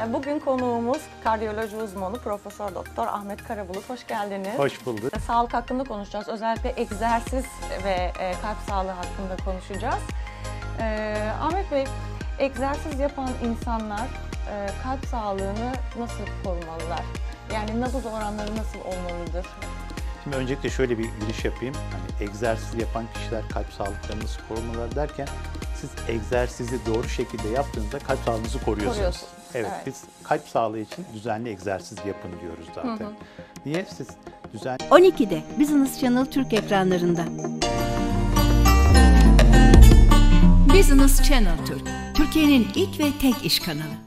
Bugün konuğumuz kardiyoloji uzmanı Profesör Doktor Ahmet Karabulut. Hoş geldiniz. Hoş bulduk. Sağlık hakkında konuşacağız. Özellikle egzersiz ve kalp sağlığı hakkında konuşacağız. Ahmet Bey, egzersiz yapan insanlar kalp sağlığını nasıl korumalılar? Yani nabız oranları nasıl olmalıdır? Şimdi öncelikle şöyle bir giriş yapayım. Hani egzersiz yapan kişiler kalp sağlıklarını nasıl korumalılar derken siz egzersizi doğru şekilde yaptığınızda kalp sağlığınızı koruyorsunuz. Evet, biz kalp sağlığı için düzenli egzersiz yapın diyoruz zaten. Niye? Siz düzenli... 12'de Business Channel Türk ekranlarında. Business Channel Türk, Türkiye'nin ilk ve tek iş kanalı.